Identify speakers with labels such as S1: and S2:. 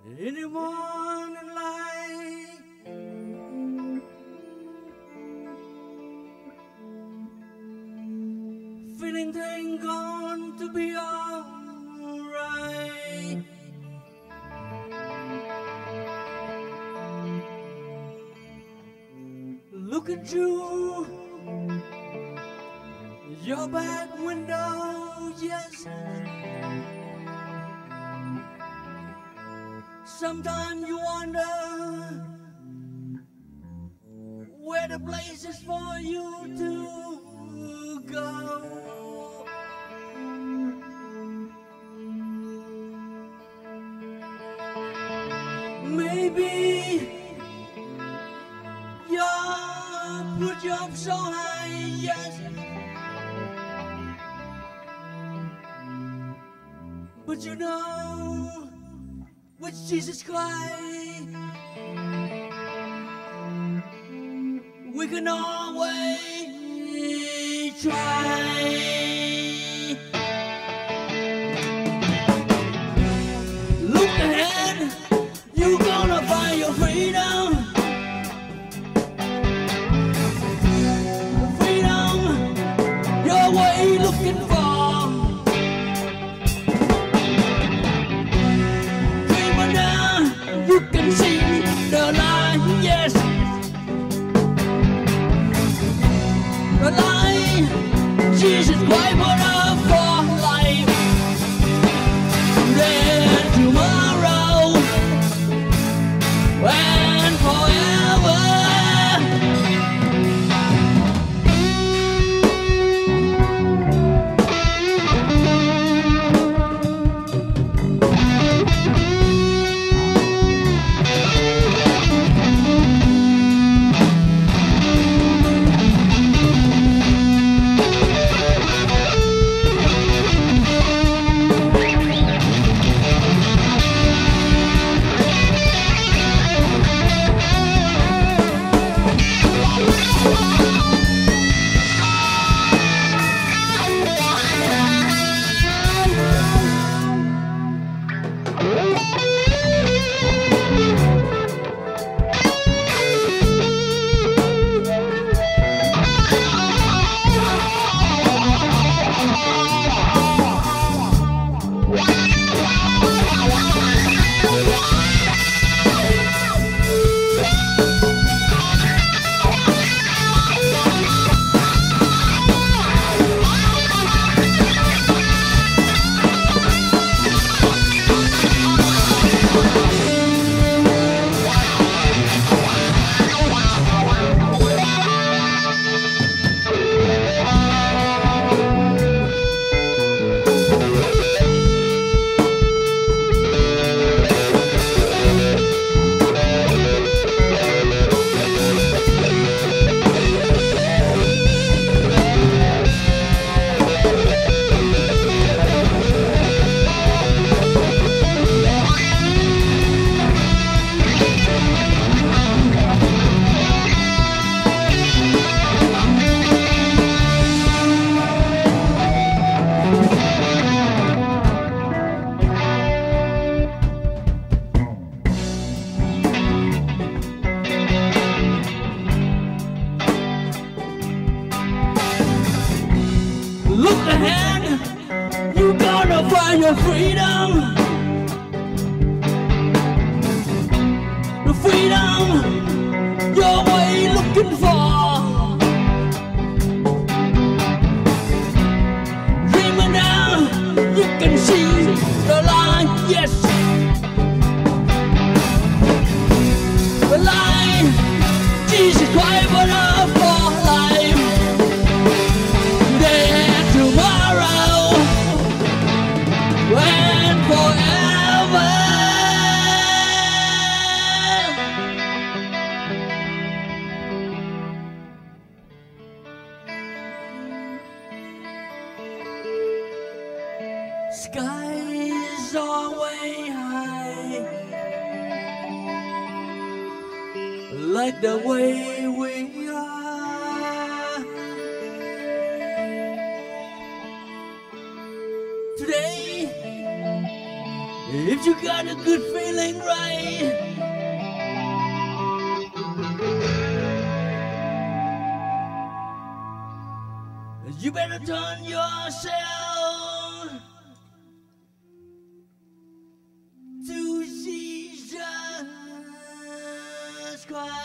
S1: In the morning light, feeling things going to be alright. Looking through your back window, yes. Sometimes you wonder where the place is for you to go. Maybe you're put you up so high, yes. But you know, with Jesus Christ, we can always try. Look ahead, you're gonna find your freedom. Freedom, you're what you're looking for. You can see the light, yes. The light, Jesus Christ, what up for life. Then tomorrow and forever. Look ahead, you're gonna find your freedom. The freedom you're way looking for. Dreaming now, you can see the light, yes. The light, Jesus Christ, what up for life. Tomorrow and forever. Skies are way high, like the way we are. Today, if you you got a good feeling, right? You better turn yourself to Jesus Christ.